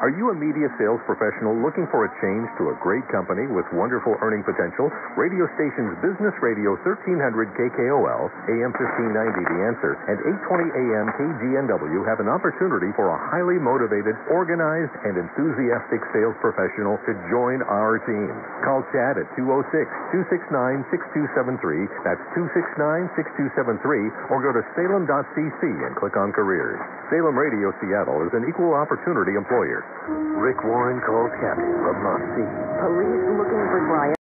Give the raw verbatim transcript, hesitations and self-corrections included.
Are you a media sales professional looking for a change to a great company with wonderful earning potential? Radio stations Business Radio thirteen hundred K K O L, A M fifteen ninety The Answer, and eight twenty A M K G N W have an opportunity for a highly motivated, organized, and enthusiastic sales professional to join our team. Call Chad at two oh six, two six nine, six two seven three. That's two six nine, six two seven three. Or go to salem dot c c and click on Careers. Salem Radio Seattle is an equal opportunity employer. Rick Warren calls Kathy from Must See. Police looking for Brian.